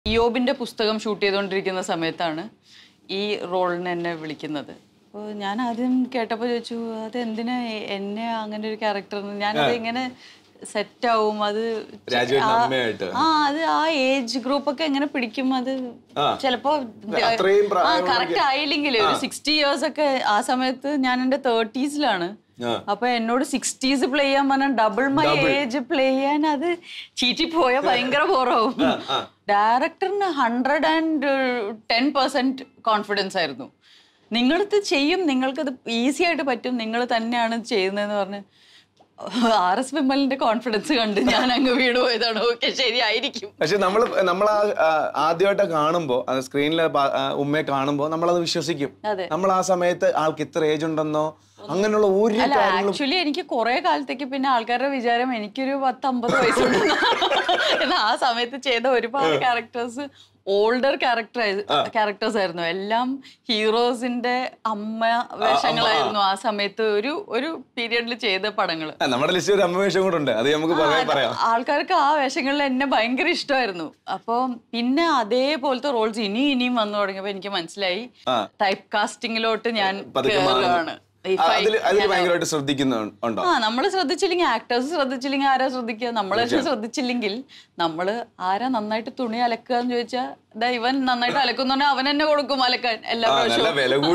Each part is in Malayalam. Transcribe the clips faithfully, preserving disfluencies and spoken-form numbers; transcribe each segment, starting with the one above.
യോബിന്റെ പുസ്തകം ഷൂട്ട് ചെയ്തുകൊണ്ടിരിക്കുന്ന സമയത്താണ് ഈ റോളിന് എന്നെ വിളിക്കുന്നത്. അപ്പോൾ ഞാൻ ആദ്യം കേട്ടപ്പോൾ ചോദിച്ചു അതെന്തിനാ എന്നെ അങ്ങനെ ഒരു ക്യാരക്ടർ, ഞാനത് ഇങ്ങനെ സെറ്റ് ആവും, അത് ആ അത് ആ ഏജ് ഗ്രൂപ്പ് ഒക്കെ എങ്ങനെ പിടിക്കും, അത് ചിലപ്പോ കറക്റ്റ് ആയില്ലെങ്കിൽ ഒരു സിക്സ്റ്റി ഇയേഴ്സ് ഒക്കെ ആ സമയത്ത് ഞാൻ എന്റെ തേർട്ടീസിലാണ്. അപ്പൊ എന്നോട് സിക്സ്റ്റീസ് പ്ലേ ചെയ്യാൻ പറഞ്ഞാൽ ഡബിൾ മൈ ഏജ് പ്ലേ ചെയ്യാൻ അത് ചീറ്റി പോയാൽ ഭയങ്കര ബോറാവും. ഡയറക്ടറിന് hundred and ten percent confidence ആയിരുന്നു. നിങ്ങളിത് ചെയ്യും, നിങ്ങൾക്കത് ഈസി ആയിട്ട് പറ്റും, നിങ്ങൾ തന്നെയാണ് ചെയ്യുന്നതെന്ന് പറഞ്ഞ് ആർ എസ് വിമലിന്റെ കോൺഫിഡൻസ് കണ്ട് ഞാൻ അങ്ങ് വീട് പോയതാണ്. ഓക്കെ ശരിയായിരിക്കും. പക്ഷെ നമ്മൾ നമ്മൾ ആദ്യമായിട്ട് കാണുമ്പോ സ്ക്രീനിൽ ഉമ്മയെ കാണുമ്പോ നമ്മളത് വിശ്വസിക്കും. നമ്മൾ ആ സമയത്ത് ആൾക്ക് ഇത്ര ഏജ് ഉണ്ടെന്നോ അങ്ങനെയുള്ള ഒരു ആക്ച്വലി എനിക്ക് കുറെ കാലത്തേക്ക് പിന്നെ ആൾക്കാരുടെ വിചാരം എനിക്കൊരു പത്ത് അമ്പത് വയസ്സുണ്ടെന്ന്. എന്നാൽ ആ സമയത്ത് ചെയ്ത ഒരുപാട് ക്യാരക്ടേഴ്സ് ഓൾഡർ ക്യാരക്ടർ ക്യാരക്ടേഴ്സ് ആയിരുന്നു. എല്ലാം ഹീറോസിന്റെ അമ്മ വേഷങ്ങളായിരുന്നു ആ സമയത്ത് ഒരു ഒരു പീരിയഡിൽ ചെയ്ത പടങ്ങള്. നമ്മുടെ ലിസ്റ്റിൽ ഒരു അമ്മ വേഷം കൂടെ ഉണ്ട്, അത് നമുക്ക് പറയാം. ആൾക്കാർക്ക് ആ വേഷങ്ങളിൽ എന്നെ ഭയങ്കര ഇഷ്ടമായിരുന്നു. അപ്പൊ പിന്നെ അതേപോലത്തെ റോൾസ് ഇനി ഇനിയും വന്നു തുടങ്ങിയപ്പോ എനിക്ക് മനസ്സിലായി ടൈപ്പ് കാസ്റ്റിംഗിലോട്ട് ഞാൻ കേറുകയാണ്. ശ്രദ്ധിക്കുന്നുണ്ടോ? ആ നമ്മള് ശ്രദ്ധിച്ചില്ലെങ്കിൽ ആക്ടേഴ്സ് ശ്രദ്ധിച്ചില്ലെങ്കിൽ ആരാ ശ്രദ്ധിക്കുക? നമ്മളെ ശ്രദ്ധിച്ചില്ലെങ്കിൽ നമ്മള് ആരാ നന്നായിട്ട് തുണി അലക്കുക എന്ന് ചോദിച്ചാൽ ഇവൻ നന്നായിട്ട് അലക്കുന്ന അവൻ തന്നെ കൊടുക്കും അലക്കാൻ എല്ലാ പ്രാവശ്യവും.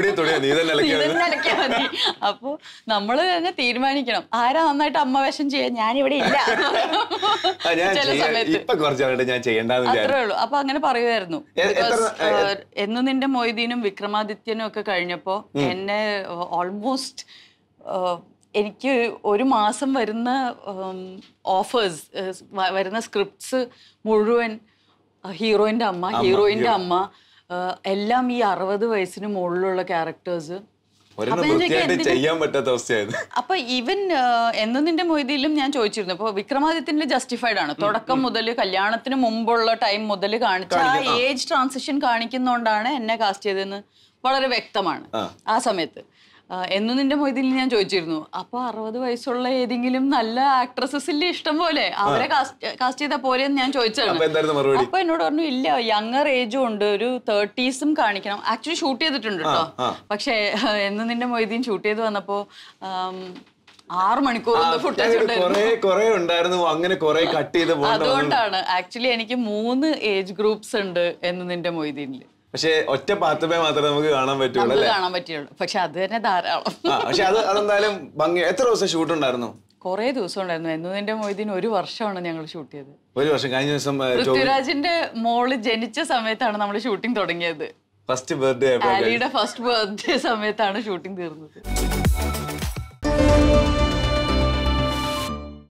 മതി. അപ്പൊ നമ്മള് തന്നെ തീരുമാനിക്കണം ആരാ നന്നായിട്ട് അമ്മ വേഷം ചെയ്യാൻ. ഞാനിവിടെ ഇല്ല ചില സമയത്ത് അത്രേ ഉള്ളൂ. അപ്പൊ അങ്ങനെ പറയുമായിരുന്നു. എന്ന് നിന്റെ മൊയ്തീനും വിക്രമാദിത്യനും ഒക്കെ കഴിഞ്ഞപ്പോ എന്നെ ഓൾമോസ്റ്റ് എനിക്ക് ഒരു മാസം വരുന്ന ഓഫേഴ്സ് വരുന്ന സ്ക്രിപ്റ്റ്സ് മുഴുവൻ ഹീറോയിന്റെ അമ്മ ഹീറോയിന്റെ അമ്മ എല്ലാം ഈ അറുപത് വയസ്സിന് മുകളിലുള്ള ക്യാരക്ടേഴ്സ്. അപ്പൊ ഈവൻ എന്ന് നിന്റെ മൊയ്തിയിലും ഞാൻ ചോദിച്ചിരുന്നു. അപ്പൊ വിക്രമാദിത്യന്റെ ജസ്റ്റിഫൈഡ് ആണ്. തുടക്കം മുതൽ കല്യാണത്തിന് മുമ്പുള്ള ടൈം മുതൽ കാണിച്ച ആ ഏജ് ട്രാൻസിഷൻ കാണിക്കുന്നോണ്ടാണ് എന്നെ കാസ്റ്റ് ചെയ്തതെന്ന് വളരെ വ്യക്തമാണ് ആ സമയത്ത്. എന്ന് നിന്റെ മൊയ്തിൽ ഞാൻ ചോദിച്ചിരുന്നു അപ്പൊ അറുപത് വയസ്സുള്ള ഏതെങ്കിലും നല്ല ആക്ട്രസസിന്റെ ഇഷ്ടം പോലെ അവരെ കാസ്റ്റ് ചെയ്താൽ പോലെയെന്ന് ഞാൻ ചോദിച്ചതാണ്. അപ്പൊ എന്നോട് പറഞ്ഞു ഇല്ല, യങ്ങർ ഏജും ഉണ്ട്, ഒരു തേർട്ടീസും കാണിക്കണം. ആക്ച്വലി ഷൂട്ട് ചെയ്തിട്ടുണ്ട് കേട്ടോ. പക്ഷെ എന്ന് നിന്റെ മൊയ്തീൻ ഷൂട്ട് ചെയ്ത് വന്നപ്പോ ആറ് മണിക്കൂർ ഫുട്ടേജ് അതുകൊണ്ടാണ് ആക്ച്വലി എനിക്ക് മൂന്ന് ഏജ് ഗ്രൂപ്പ്സ് ഉണ്ട് എന്ന് നിന്റെ മൊയ്തീനില്. പക്ഷെ ഒറ്റ പാത്തുമേ മാത്രമേ നമുക്ക് കാണാൻ പറ്റുള്ളൂ കാണാൻ പറ്റുള്ളൂ പക്ഷെ അത് തന്നെ ധാരാളം. പക്ഷെ അത് അതെന്തായാലും ഭംഗി. എത്ര ദിവസം ഷൂട്ട് ഉണ്ടായിരുന്നു? കുറെ ദിവസം ഉണ്ടായിരുന്നു. എന്ന് നിന്റെ മൊയ്തീൻ ഒരു വർഷമാണ് ഞങ്ങൾ ഷൂട്ട് ചെയ്തത്. ഒരു വർഷം. കഴിഞ്ഞ ദിവസം പൃഥ്വിരാജിന്റെ മോള് ജനിച്ച സമയത്താണ് നമ്മൾ ഷൂട്ടിംഗ് തുടങ്ങിയത്. ഫസ്റ്റ് ബർത്ത്ഡേ ആലിയുടെ ഫസ്റ്റ് ബർത്ത്ഡേ സമയത്താണ് ഷൂട്ടിംഗ് തീർന്നത്.